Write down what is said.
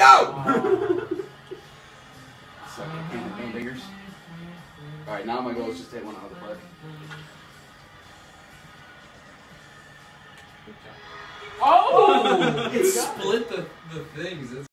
Go! Suck it, hand diggers. Alright, now my goal is just to hit one out of the park. Oh! It split the things.